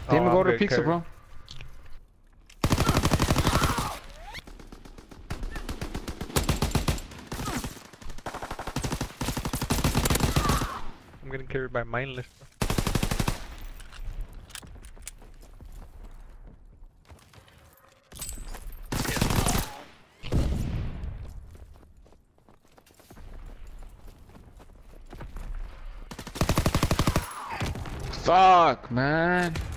Oh, Didn't I'm go to getting pizza, carried. bro. I'm getting carried by mindless. Fuck, man.